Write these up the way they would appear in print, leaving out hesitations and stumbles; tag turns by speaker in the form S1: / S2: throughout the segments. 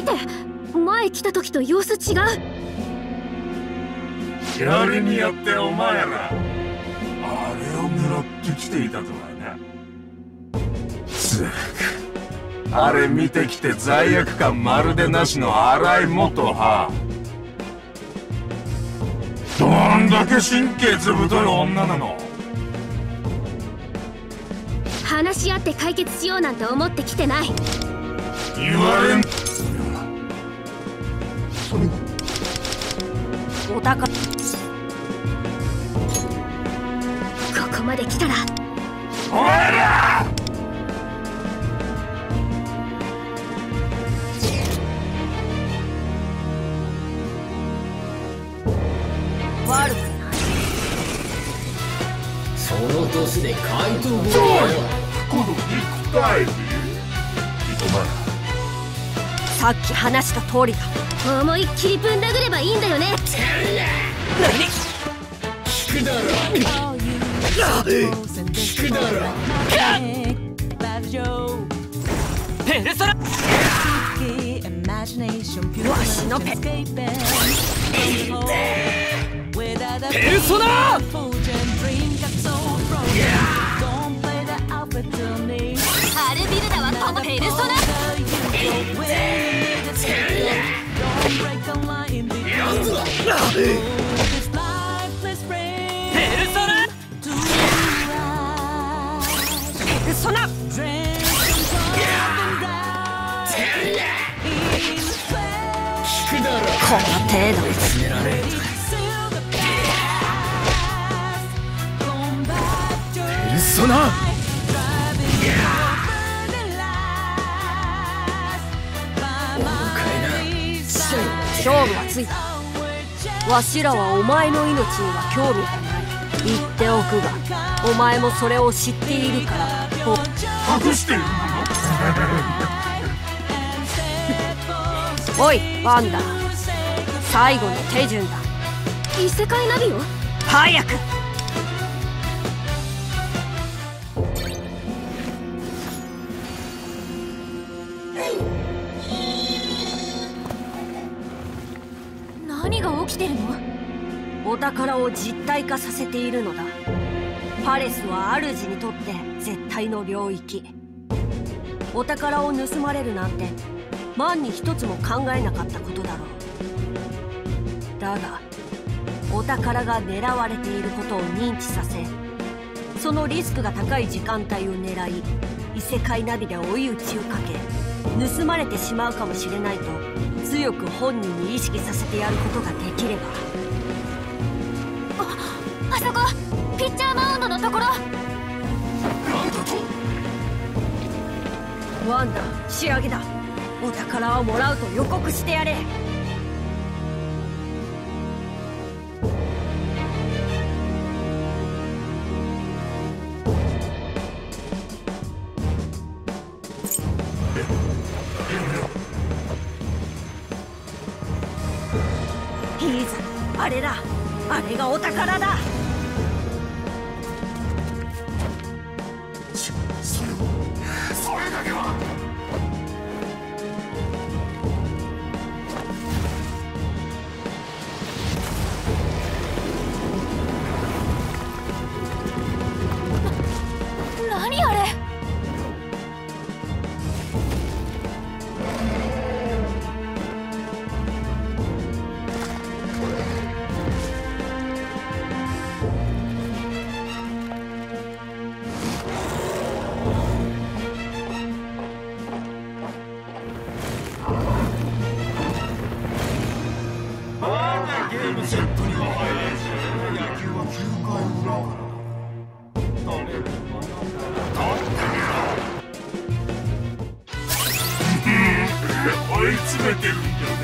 S1: て、前来た時と様子違う。
S2: やりによってお前らあれを狙ってきていたとはな。つうかあれ見てきて罪悪感まるでなしの荒井元歯。どんだけ神経ずぶとい女なの。
S1: 話し合って解決しようなんて思ってきてない。
S2: 言われん。それが
S1: お宝。ここまで来たら
S2: お前ら
S1: 悪くない。
S3: その年で怪盗棒
S2: この肉体美。お前ら
S1: さっき話した通りだ。思いっきりぶん殴ればいいんだよね。
S3: 何聞くだろ聞くだろペルソナ
S1: わしのペ
S3: ルソナ
S1: アルビルダはこのペルソナ。そなこの程度
S3: 詰められるペルソナ
S1: 勝負はついた。わしらはお前の命には興味がない。言っておくが、お前もそれを知っているから。
S2: 隠しているの。
S1: おいワンダ、最後の手順だ。異世界ナビを早く。何が起きてるの？お宝を実体化させているのだ。パレスは主にとって絶対の領域。お宝を盗まれるなんて万に一つも考えなかったことだろう。だがお宝が狙われていることを認知させ、そのリスクが高い時間帯を狙い、異世界ナビで追い打ちをかけ、盗まれてしまうかもしれないと強く本人に意識させてやることができれば。あそこピッチャーマウンドのところ。ワンダ、仕上げだ。お宝をもらうと予告してやれ。いいぞ、あれだ。あれがお宝だ。
S2: それだけは。
S1: 何あれ。
S2: ゲームセットには早いし、野球は9回裏からだ。取れるものから取ってみろ。追い詰めてるんじゃね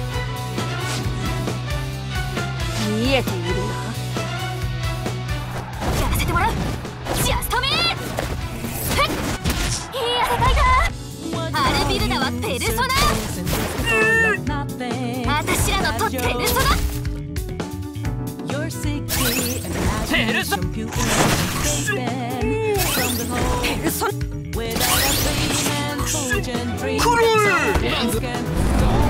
S1: 見えているな。やらせてもらう。ジャストミー。いい汗かいた。アルビルダはペルソナ。あたしらのとペルソナ。
S3: ペルソナ
S1: ペルソナ。
S3: 来る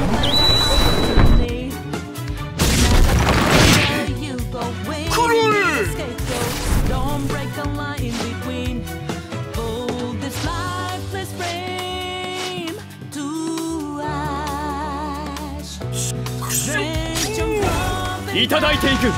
S3: いただいていく。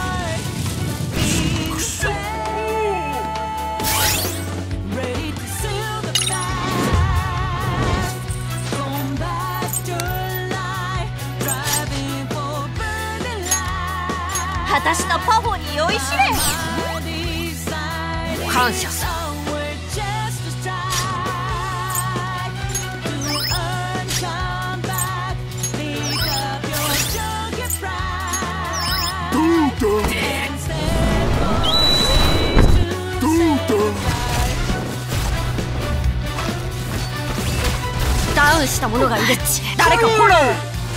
S1: 私のパフォに酔いしれ。感謝さ。ダウンした者がいる。誰かフォロー。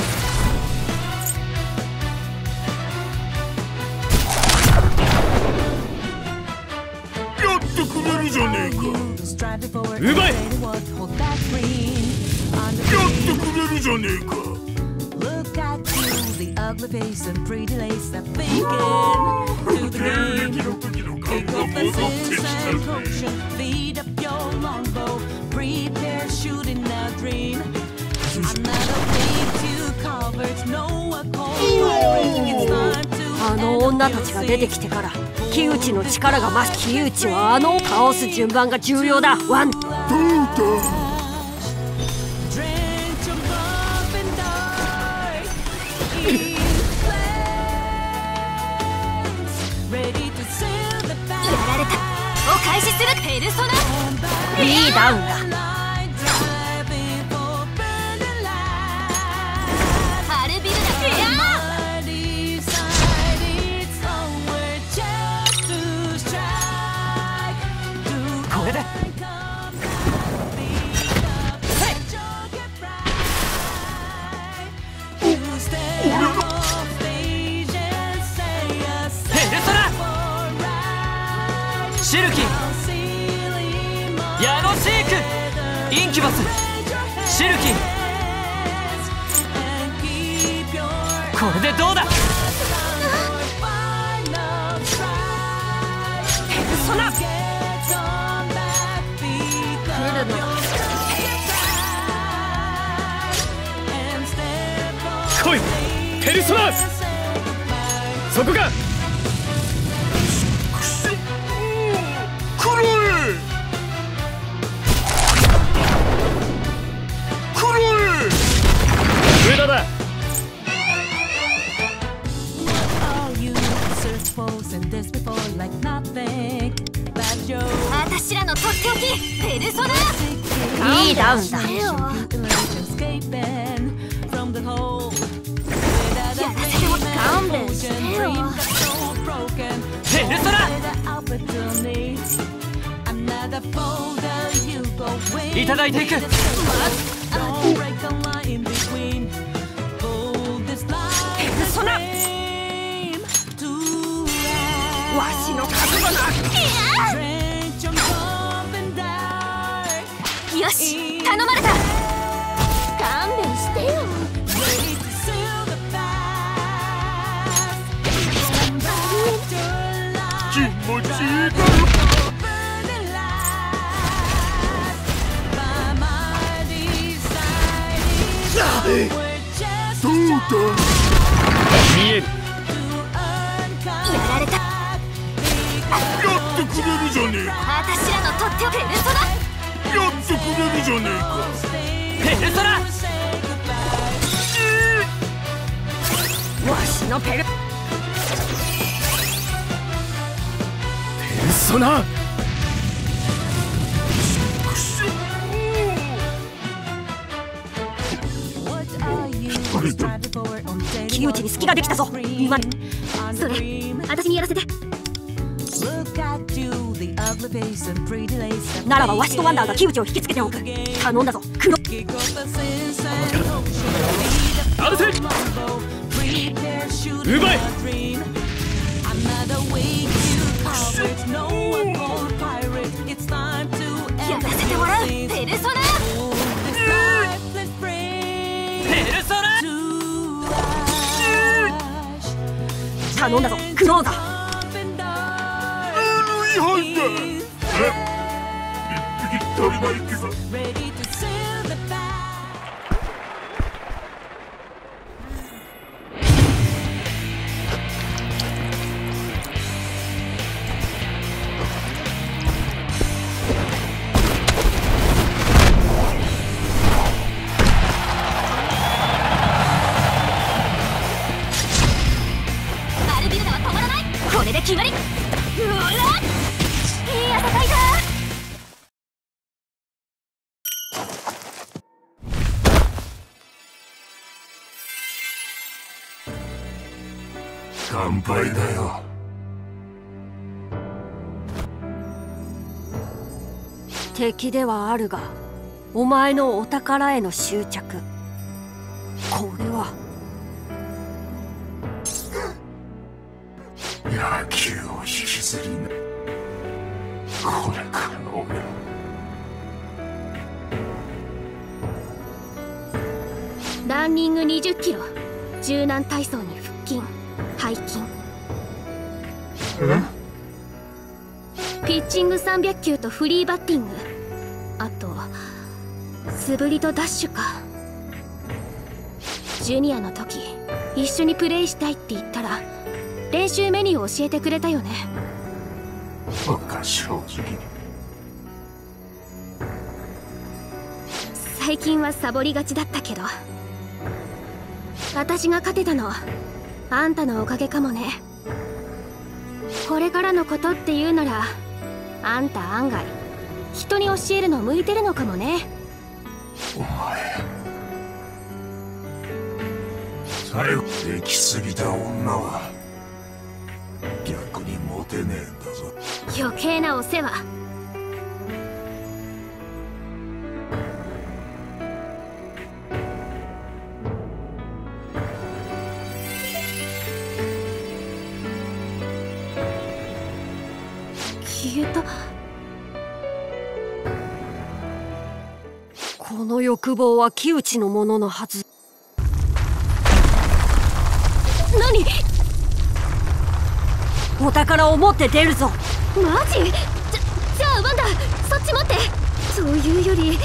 S2: やってくれるじゃねえか。
S3: うまい。
S2: やってくれるじゃねえか。現役の時の顔が戻ってきたぜ。
S1: あの女たちが出てきてから木内の力が増す。木内は倒す順番が重要だ。ワン。やられた。を開始する。ペルソナ。いいダウンだ。アルビルダ。いやこれで。
S3: シルキー、ヤノシーク、インキュバス、シルキー。これでどうだ。
S1: ペルソナ。来るの。
S3: 来い、ペルソナ。そこか。上田だ。
S1: 私らのとっておき。ペルソナ。いいダウンだ。やらせても勘弁してよ。
S3: ペルソナ。いただいていく。
S1: ペルソナ。わしの覚悟な。よし、頼まれた。勘弁してよ。
S2: 気持ちいいだろ。どうだ。
S3: 見える。
S1: やられた。
S2: やってくれるじゃねえか。
S1: 私らのとっておき。ペルソナ。
S2: やってくれるじゃねえか。
S3: ペルソナ。
S1: わしのペル
S3: ソナ。
S1: 木内に隙ができたぞ。今それ私にやらせて。ならばわしとワンダーが木内を引きつけておく。頼んだぞ。黒。
S3: アルセン。うまい。
S1: やらせてもらう。ペルソナ。
S3: ペルソナ。
S1: 頼んだぞ。クローザー。
S2: 違反だ。一匹取り場行くぞ。
S1: これで決まり。うわっ、いい戦いだ。
S2: 乾杯だよ。
S1: 敵ではあるが、お前のお宝への執着、これは
S2: 野球を引きずりな。これからの俺は
S4: ランニング20キロ、柔軟体操に腹筋、背筋、ピッチング300球とフリーバッティング、あと素振りとダッシュか。ジュニアの時一緒にプレイしたいって言ったら練習メニューを教えてくれたよね。
S2: 僕は正直
S4: 最近はサボりがちだったけど、私が勝てたのあんたのおかげかもね。これからのことっていうならあんた案外人に教えるの向いてるのかもね。
S2: お前最後できすぎた女は逆にモテねえんだぞ。
S4: 余計なお世話。消えた。
S1: この欲望は木内のもののはず。
S4: 何？
S1: お宝を持って出るぞ。
S4: マジ？じゃあワンダ、そっち持って。というより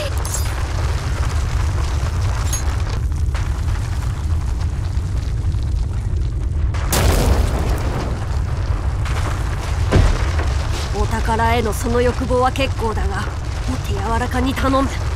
S1: お宝へのその欲望は結構だが、もっと柔らかに頼む。